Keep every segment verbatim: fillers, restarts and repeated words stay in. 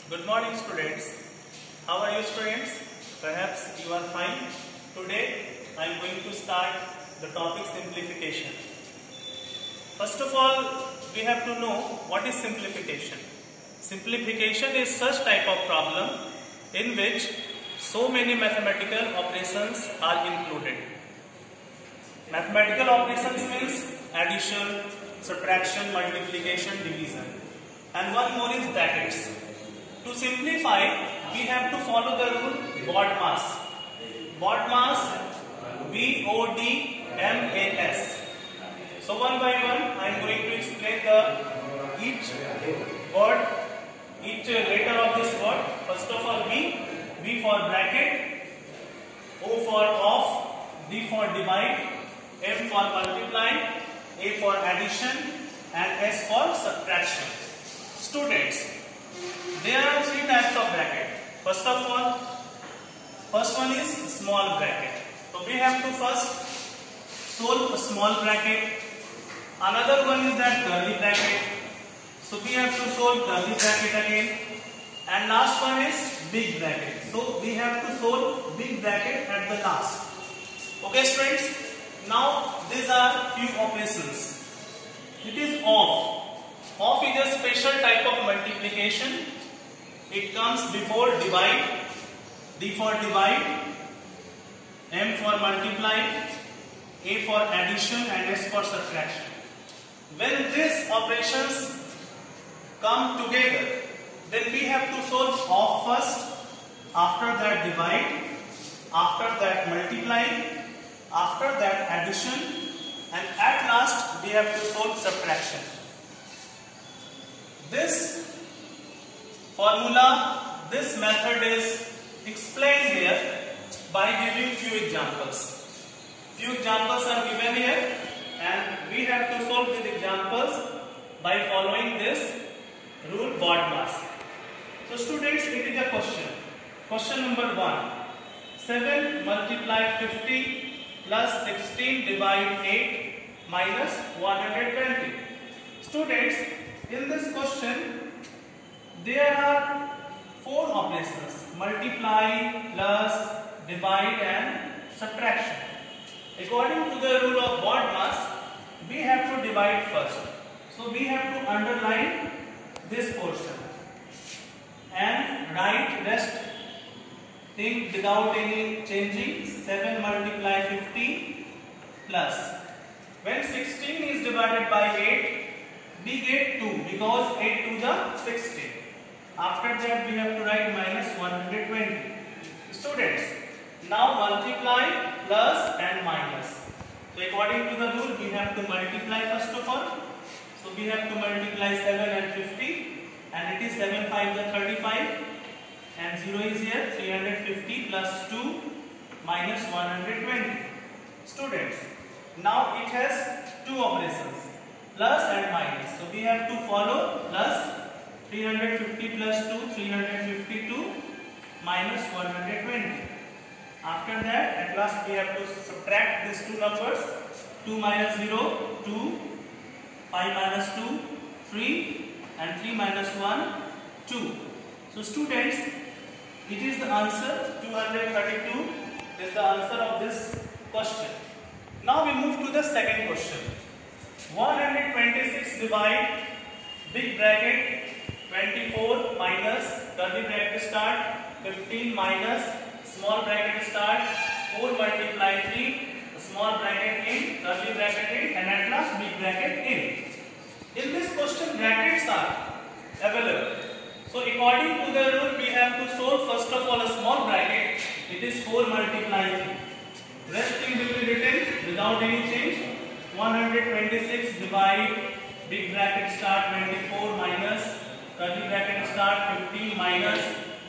Good morning, students. How are you, students? Perhaps you are fine. Today I am going to start the topic simplification. First of all, we have to know what is simplification. Simplification is such type of problem in which so many mathematical operations are included. Mathematical operations means addition, subtraction, multiplication, division, and one more is brackets. To simplify, we have to follow the rule BODMAS. BODMAS, B O D M A S. So one by one, I am going to explain the each word, each letter of this word. First of all, B, B for bracket, O for off, D for divide, M for multiply, A for addition, and S for subtraction. Students, there are three types of bracket. First of all, first one is small bracket. So we have to first solve a small bracket. Another one is that curly bracket. So we have to solve curly bracket again. And last one is big bracket. So we have to solve big bracket at the last. Okay, students. Now these are few operations. It is off. Off is a special type of multiplication. It comes before divide, D for divide, M for multiply, A for addition, and S for subtraction. When these operations come together, then we have to solve off first, after that divide, after that multiply, after that addition, and at last we have to solve subtraction. This formula, this method is explained here by giving few examples. Few examples are given here and we have to solve these examples by following this rule BODMAS. So students, it is a question. Question number one. seven multiply fifty plus sixteen divide eight minus one hundred twenty. Students, in this question, there are four operations: multiply, plus, divide, and subtraction. According to the rule of BODMAS, we have to divide first. So we have to underline this portion and write rest thing without any changing. seven multiply fifty plus. When sixteen is divided by eight, we get two because eight to the sixteen. After that we have to write minus one hundred twenty. Students, now multiply, plus and minus. So according to the rule, we have to multiply first of all. So we have to multiply seven and fifty, and it is seven five the thirty-five, and zero is here. Three hundred fifty plus two minus one hundred twenty. Students, now it has two operations, plus and minus. So we have to follow plus. three hundred fifty plus two, three hundred fifty-two minus one hundred twenty. After that, at last we have to subtract these two numbers. two minus zero, two, five minus two, three, and three minus one, two. So students, it is the answer. Two hundred thirty-two is the answer of this question. Now we move to the second question. one hundred twenty-six divide big bracket twenty-four minus curly bracket start fifteen minus small bracket start four multiply three small bracket in curly bracket in and at last big bracket in. In this question, brackets are available. So according to the rule, we have to solve first of all a small bracket. It is four multiply three. Rest thing will be written without any change. one hundred twenty-six divide big bracket start twenty-four minus curly bracket start fifteen minus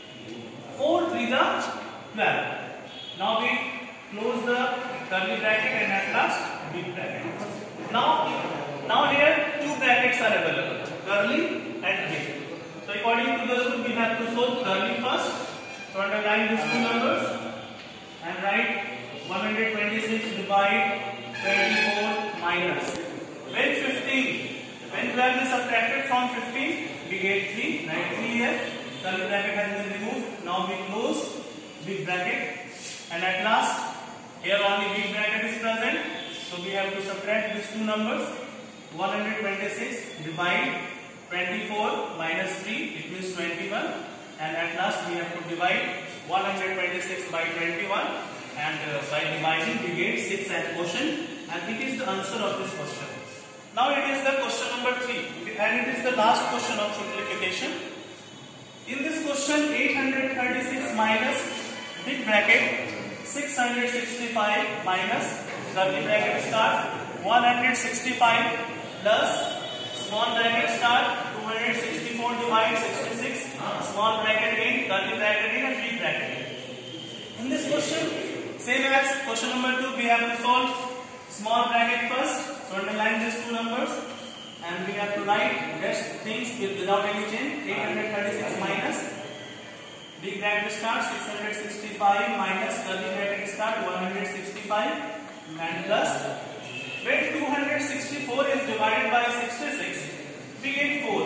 four three the twelve. Now we close the curly bracket and at last big bracket. Now, now here two brackets are available, curly and big. So according to the rule, we have to solve curly first. So underline these two numbers and write one hundred twenty-six divide twenty-four minus. When fifteen, when twelve is subtracted from fifteen, we get three, write three here. curly bracket has been removed. Now we close big bracket, and at last here only big bracket is present, so we have to subtract these two numbers. one hundred twenty-six divide twenty-four minus three, it means twenty-one, and at last we have to divide one hundred twenty-six by twenty-one, and uh, by dividing we get six as quotient, and it is the answer of this question. Now it is the question number three, and it is the last question of simplification. In this question, eight hundred thirty-six minus big bracket six hundred sixty-five minus curly bracket start one hundred sixty-five plus small bracket start two hundred sixty-four divide sixty-six, small bracket in, curly bracket in, and big bracket in. In this question, same as question number two, we have to solve small bracket first. So underline these two numbers, and we have to write rest things with, without any change. eight hundred thirty-six minus big bracket start six hundred sixty-five minus curly bracket start one hundred sixty-five, and plus when two hundred sixty-four is divided by sixty-six, we get four.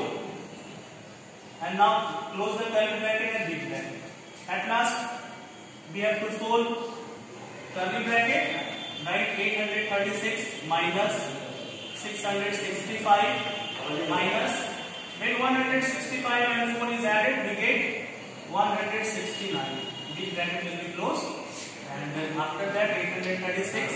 And now close the curly bracket and big bracket. At last we have to solve curly bracket. Write eight hundred thirty-six minus six hundred sixty-five minus, when one hundred sixty-five and four is added, we get one hundred sixty-nine. Big bracket will be closed, and then after that eight hundred thirty-six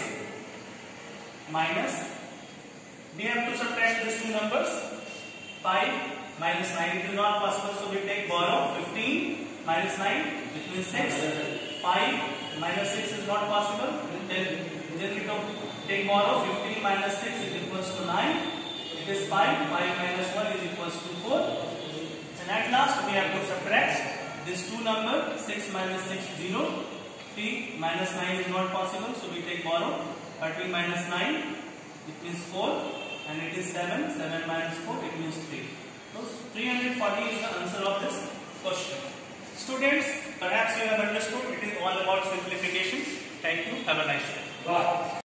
minus, we have to subtract these two numbers. five minus nine, it is not possible, so we take borrow. fifteen minus nine, which means six. five minus six is not possible, then then we take borrow. fifteen minus six is equals to nine. It is five. five minus one is equals to four. And at last we have to subtract this two number. six minus six, zero. three minus nine is not possible, so we take borrow. thirteen minus nine, it means four. And it is seven. seven minus four, it means three. So three hundred forty is the answer of this question. Students, perhaps you have understood, it is all about simplification. Thank you. Have a nice day. Bye.